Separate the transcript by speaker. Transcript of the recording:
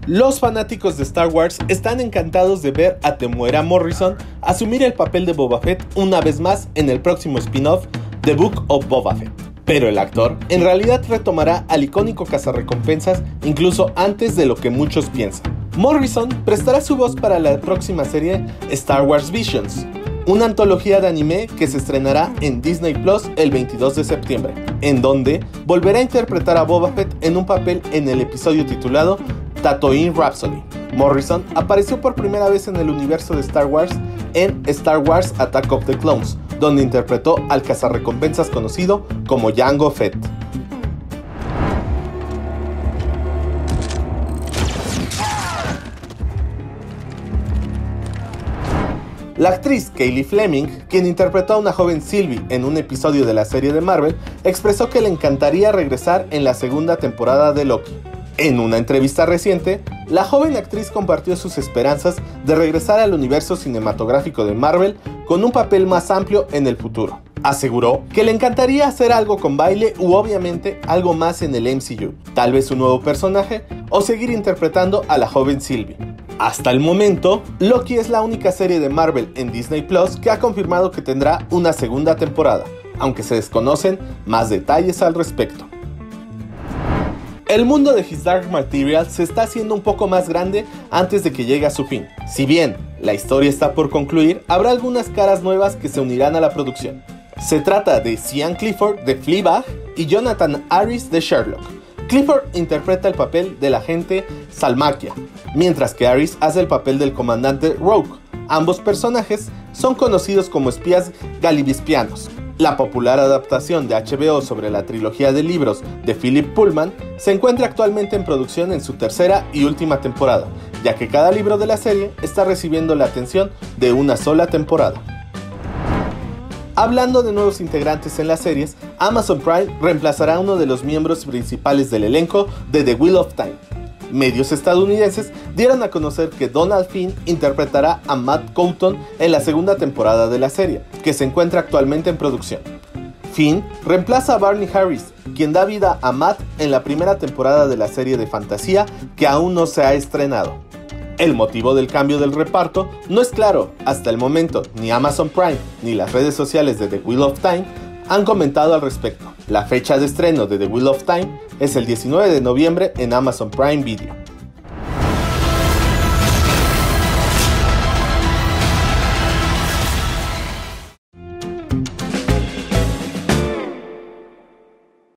Speaker 1: Los fanáticos de Star Wars están encantados de ver a Temuera Morrison asumir el papel de Boba Fett una vez más en el próximo spin-off The Book of Boba Fett. Pero el actor en realidad retomará al icónico cazarrecompensas incluso antes de lo que muchos piensan. Morrison prestará su voz para la próxima serie Star Wars Visions, una antología de anime que se estrenará en Disney Plus el 22 de septiembre, en donde volverá a interpretar a Boba Fett en un papel en el episodio titulado Tatooine Rhapsody. Morrison apareció por primera vez en el universo de Star Wars en Star Wars Attack of the Clones, donde interpretó al cazarrecompensas conocido como Jango Fett. La actriz Cailey Fleming, quien interpretó a una joven Sylvie en un episodio de la serie de Marvel, expresó que le encantaría regresar en la segunda temporada de Loki. En una entrevista reciente, la joven actriz compartió sus esperanzas de regresar al universo cinematográfico de Marvel con un papel más amplio en el futuro. Aseguró que le encantaría hacer algo con baile u obviamente algo más en el MCU, tal vez un nuevo personaje o seguir interpretando a la joven Sylvie. Hasta el momento, Loki es la única serie de Marvel en Disney Plus que ha confirmado que tendrá una segunda temporada, aunque se desconocen más detalles al respecto. El mundo de His Dark Materials se está haciendo un poco más grande antes de que llegue a su fin. Si bien la historia está por concluir, habrá algunas caras nuevas que se unirán a la producción. Se trata de Sian Clifford de Fleabag y Jonathan Harris de Sherlock. Clifford interpreta el papel del agente Salmakia, mientras que Harris hace el papel del comandante Rogue. Ambos personajes son conocidos como espías galibispianos. La popular adaptación de HBO sobre la trilogía de libros de Philip Pullman se encuentra actualmente en producción en su tercera y última temporada, ya que cada libro de la serie está recibiendo la atención de una sola temporada. Hablando de nuevos integrantes en las series, Amazon Prime reemplazará a uno de los miembros principales del elenco de The Wheel of Time. Medios estadounidenses dieron a conocer que Donald Finn interpretará a Matt Coughton en la segunda temporada de la serie, que se encuentra actualmente en producción. Finn reemplaza a Barney Harris, quien da vida a Matt en la primera temporada de la serie de fantasía que aún no se ha estrenado. El motivo del cambio del reparto no es claro. Hasta el momento, ni Amazon Prime ni las redes sociales de The Wheel of Time han comentado al respecto. La fecha de estreno de The Wheel of Time es el 19 de noviembre en Amazon Prime Video.